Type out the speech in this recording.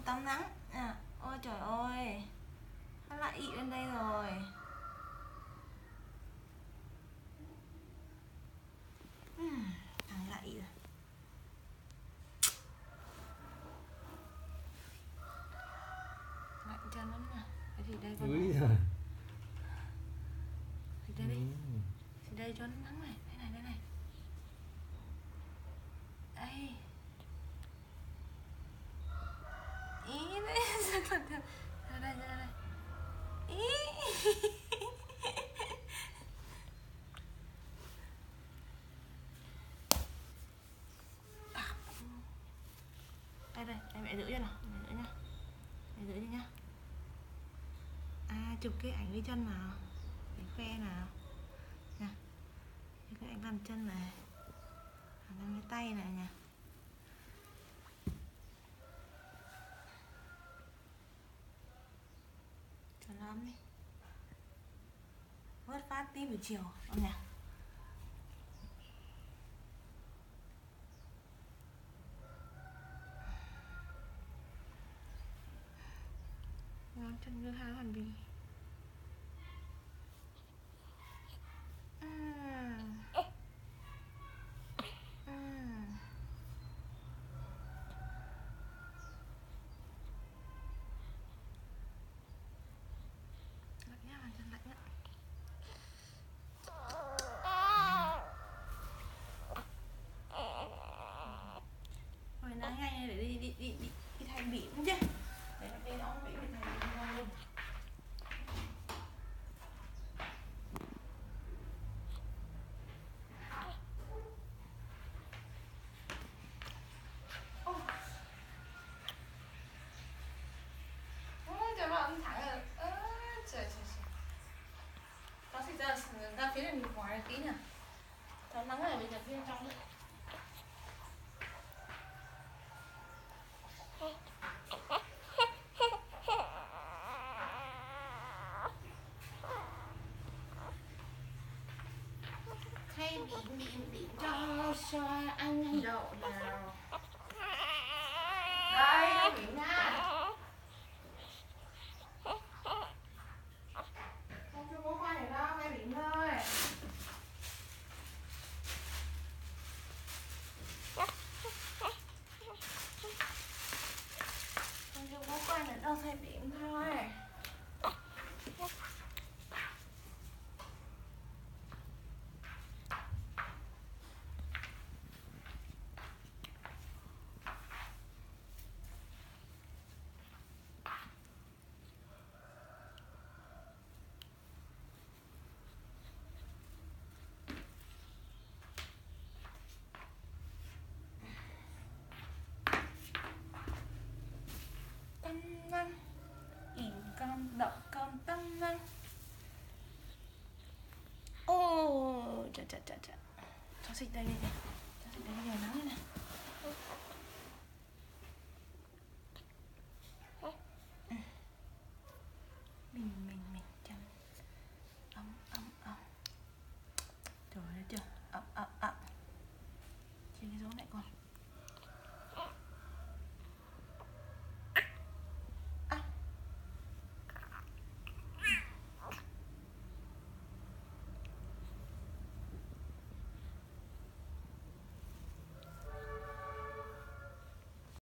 tắm nắng à. Ôi trời ơi, nó lại ị lên đây rồi. Thằng lại ị rồi. Lạnh chân lắm nè. Thì đây con Úi này. giời. Thì đây đi. Thì đây cho nó nắng này. Đây này. Đây. Ý đấy. Ra đây. Ý. Đây, mẹ giữ cho nào. Mẹ giữ cho nhá. À, chụp cái ảnh với chân nào. Để khoe nào. Nè. Cái ảnh làm chân này. Làm cái tay này nè. Cho nó ấm đi. Vớt phát tí buổi chiều không nhỉ? Ngón chân ngư hai hoàn bì. Lạnh nhá, bàn chân lạnh nhá. Hồi nãy ngay để đi thay bỉm chứ. Để nó đi đóng bỉm thì thay bỉm ngon luôn. Cho nó ấm thẳng rồi. Trời. Nó thì ra phía này mình ngoài tí nè. Nó nắng này bây giờ phía trong nữa. Thay bỉm cho xoa anh đậu nào. Đây, bỉm nha. Không chưa có khoai này đâu, thay bỉm thôi. Không chưa có khoai này đâu, thay bỉm thôi. Tâm năng ỉn con đậu con tâm năng. Ô chà. Cho xịt đây đi. Cho xịt đây bây giờ nắng đây nè.